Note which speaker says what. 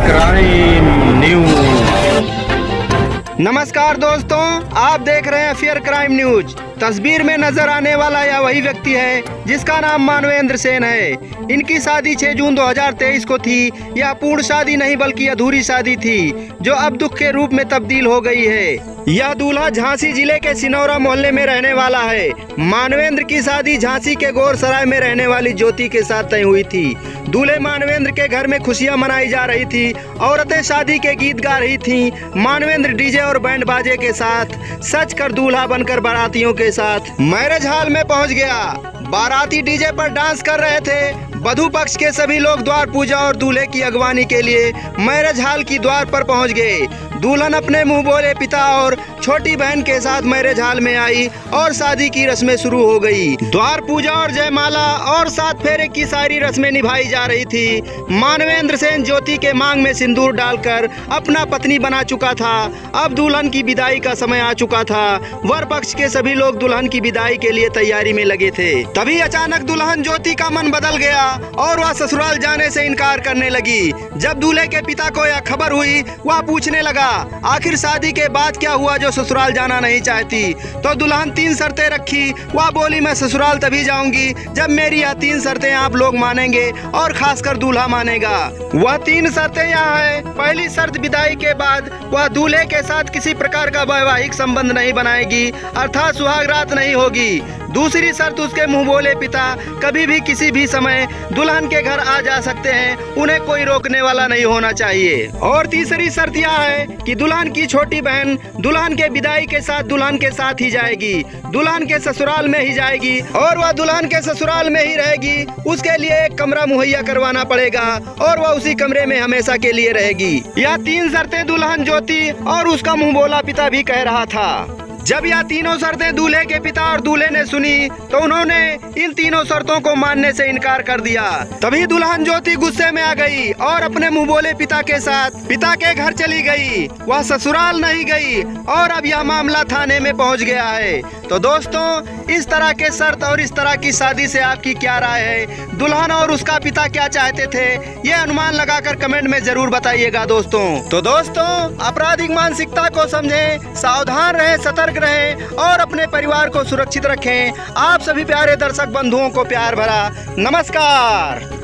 Speaker 1: Crime news.
Speaker 2: नमस्कार दोस्तों, आप देख रहे हैं फेयर क्राइम न्यूज। तस्वीर में नजर आने वाला यह वही व्यक्ति है जिसका नाम मानवेंद्र सेन है। इनकी शादी 6 जून 2023 को थी। यह पूर्ण शादी नहीं बल्कि अधूरी शादी थी जो अब दुख के रूप में तब्दील हो गई है। यह दूल्हा झांसी जिले के सिनौरा मोहल्ले में रहने वाला है। मानवेंद्र की शादी झांसी के गौरसराय में रहने वाली ज्योति के साथ तय हुई थी। दूल्हे मानवेंद्र के घर में खुशियां मनाई जा रही थी। औरतें शादी के गीत गा रही थीं। मानवेंद्र डीजे और बैंड बाजे के साथ सज कर दूल्हा बनकर बारातियों के साथ मैरिज हॉल में पहुंच गया। बाराती डीजे पर डांस कर रहे थे। वधू पक्ष के सभी लोग द्वार पूजा और दूल्हे की अगवानी के लिए मैरिज हॉल की द्वार पर पहुंच गए। दुल्हन अपने मुंह बोले पिता और छोटी बहन के साथ मैरिज हॉल में आई और शादी की रस्में शुरू हो गई। द्वार पूजा और जयमाला और 7 फेरे की सारी रस्में निभाई जा रही थी। मानवेंद्र सेन ज्योति के मांग में सिंदूर डालकर अपना पत्नी बना चुका था। अब दुल्हन की विदाई का समय आ चुका था। वर पक्ष के सभी लोग दुल्हन की विदाई के लिए तैयारी में लगे थे। तभी अचानक दुल्हन ज्योति का मन बदल गया और वह ससुराल जाने से इनकार करने लगी। जब दूल्हे के पिता को यह खबर हुई, वह पूछने लगा आखिर शादी के बाद क्या हुआ जो ससुराल जाना नहीं चाहती। तो दुल्हन 3 शर्तें रखी। वह बोली मैं ससुराल तभी जाऊंगी जब मेरी यह 3 शर्तें आप लोग मानेंगे और खासकर दूल्हा मानेगा। वह 3 शर्तें यहाँ है। पहली शर्त, विदाई के बाद वह दूल्हे के साथ किसी प्रकार का वैवाहिक संबंध नहीं बनाएगी, अर्थात सुहाग रात नहीं होगी। दूसरी शर्त, उसके मुंह बोले पिता कभी भी किसी भी समय दुल्हन के घर आ जा सकते हैं, उन्हें कोई रोकने वाला नहीं होना चाहिए। और तीसरी शर्त यह है कि दुल्हन की छोटी बहन दुल्हन के विदाई के साथ दुल्हन के साथ ही जाएगी, दुल्हन के ससुराल में ही जाएगी और वह दुल्हन के ससुराल में ही रहेगी। उसके लिए एक कमरा मुहैया करवाना पड़ेगा और वह उसी कमरे में हमेशा के लिए रहेगी। यह 3 शर्तें दुल्हन ज्योति और उसका मुंह बोला पिता भी कह रहा था। जब यह तीनों शर्तें दूल्हे के पिता और दूल्हे ने सुनी तो उन्होंने इन तीनों शर्तों को मानने से इनकार कर दिया। तभी दुल्हन ज्योति गुस्से में आ गई और अपने मुंह बोले पिता के साथ पिता के घर चली गई। वह ससुराल नहीं गई और अब यह मामला थाने में पहुंच गया है। तो दोस्तों, इस तरह के शर्त और इस तरह की शादी से आपकी क्या राय है? दुल्हन और उसका पिता क्या चाहते थे? ये अनुमान लगाकर कमेंट में जरूर बताइएगा दोस्तों। तो दोस्तों, आपराधिक मानसिकता को समझें, सावधान रहें, सतर्क रहें और अपने परिवार को सुरक्षित रखें। आप सभी प्यारे दर्शक बंधुओं को प्यार भरा नमस्कार।